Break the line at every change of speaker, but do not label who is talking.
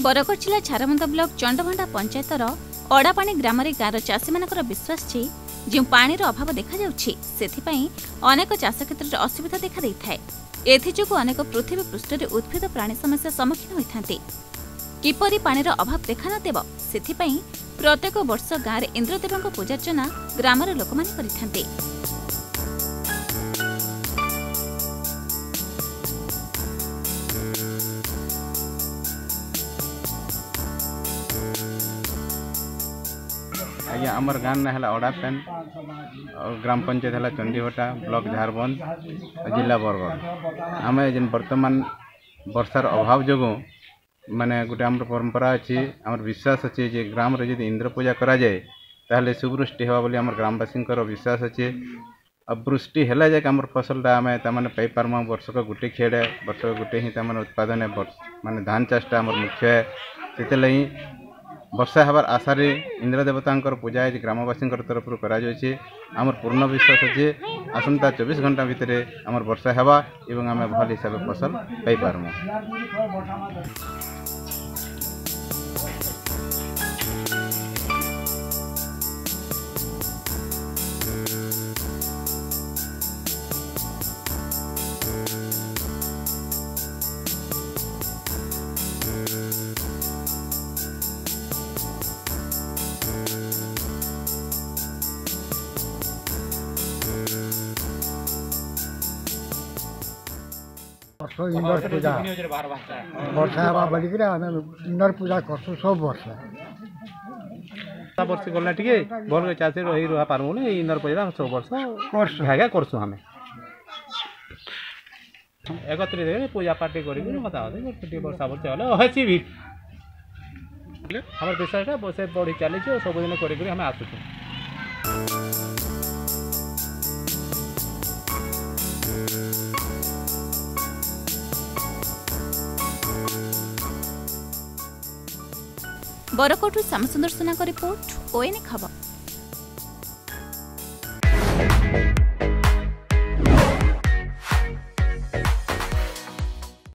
बरगढ़ जिला झारबंदा ब्लॉक चंडभंडा पंचायतर अड़ापाणी ग्राम गाँव चाषी मान विश्वास जो पानी अभाव देखा अनेक चाष क्षेत्र में असुविधा देखा देता है। एथिजोगु अनेक पृथ्वी पृष्ठ उद्भिद प्राणी समस्या सम्मुखीन होती किपरि पानीर अभाव देखा नदेव से प्रत्येक वर्ष गाँव में इंद्रदेव पूजार्चना ग्रामर लोक मैंने करिथांते।
आज्ञा आमर गाँव ना है अड़ापेन और ग्राम पंचायत है चंडीभटा ब्लॉक झारबंद जिला बरगढ़। आम जेन बर्तमान वर्षार अभाव जो माने गोटे आम परंपरा अच्छी आम विश्वास अच्छे जे ग्राम रे यदि इंद्र पूजा करा जाए ताहले सुवृष्टि होगा बोली आम ग्रामवासी विश्वास अच्छे। अब वृष्टि है जाए आम फसलटा आम तमाने पाई पार्मा वर्षक गोटे खेड़े वर्षक गोटे ही तमाने उत्पादन है माने धान चाषटा आम मुख्य है। से वर्षा हबार आशार इंद्र देवता पूजा ग्रामवासी तरफ आमर पूर्ण विश्वास अच्छे आसंता 24 घंटा भितर आमर वर्षा हवा एवं आम भल हिसाब से फसल पाई पारमु।
इंद्र पूजा वर्षा हवा बोलिक इंद्र पूजा करसु सब वर्ष
वर्ष गला टे भल चाषी रही रहा पार्मु इंद्र पूजा सब वर्ष भागा करसु हमें एकत्रित पूजा पाठ कर वर्षा वर्ष हसी भी हमारे विश्वास बस बढ़ी चली सबुदिन कर आसुचु।
बरगढ़ श्यामसुंदर सुना रिपोर्ट ओएन खबर।